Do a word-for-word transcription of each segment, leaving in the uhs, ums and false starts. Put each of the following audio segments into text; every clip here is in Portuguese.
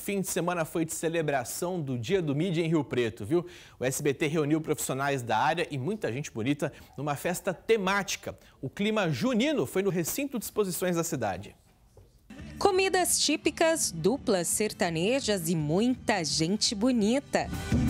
fim de semana foi de celebração do Dia do Mídia em Rio Preto, viu? O S B T reuniu profissionais da área e muita gente bonita numa festa temática. O clima junino foi no recinto de exposições da cidade. Comidas típicas, duplas sertanejas e muita gente bonita.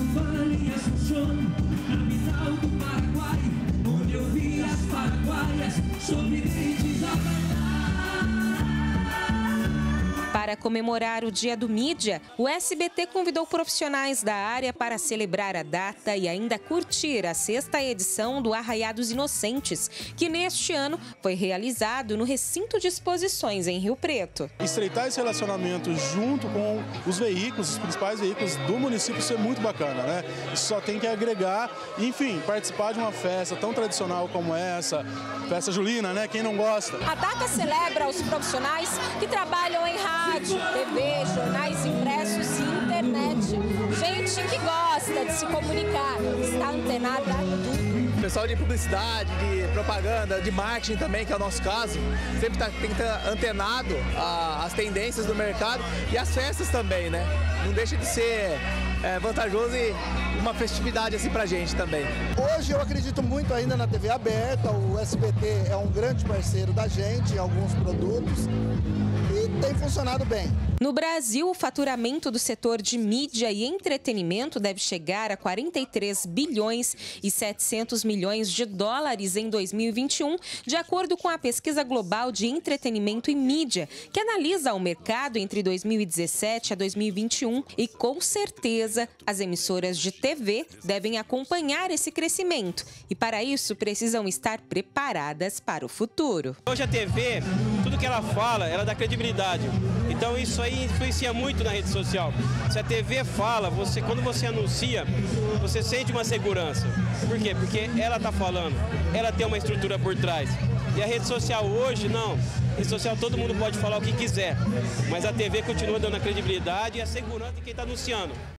Para comemorar o Dia do Mídia, o S B T convidou profissionais da área para celebrar a data e ainda curtir a sexta edição do Arraiá dos Inocentes, que neste ano foi realizado no recinto de exposições em Rio Preto. Estreitar esse relacionamento junto com os veículos, os principais veículos do município, isso é muito bacana, né? Isso só tem que agregar, enfim, participar de uma festa tão tradicional como essa, festa julina, né? Quem não gosta? A data celebra os profissionais que trabalham em rádio, T V, jornais impressos e internet. Gente que gosta de se comunicar, está antenada a tudo. O pessoal de publicidade, de propaganda, de marketing também, que é o nosso caso, sempre tá, tem que estar antenado às tendências do mercado e às festas também, né? Não deixa de ser é, vantajoso e uma festividade assim pra gente também. Hoje eu acredito muito ainda na T V aberta, o S B T é um grande parceiro da gente em alguns produtos e tem funcionado bem. No Brasil, o faturamento do setor de mídia e entretenimento deve chegar a quarenta e três bilhões e setecentos milhões de dólares em dois mil e vinte e um, de acordo com a Pesquisa Global de Entretenimento e Mídia, que analisa o mercado entre dois mil e dezessete a dois mil e vinte e um. E, com certeza, as emissoras de T V devem acompanhar esse crescimento. E, para isso, precisam estar preparadas para o futuro. Hoje a T V, tudo que ela fala, ela dá credibilidade. Então, isso aí influencia muito na rede social. Se a T V fala, você, quando você anuncia, você sente uma segurança. Por quê? Porque ela está falando, ela tem uma estrutura por trás. E a rede social hoje, não. A rede social todo mundo pode falar o que quiser, mas a T V continua dando a credibilidade e a segurança de quem está anunciando.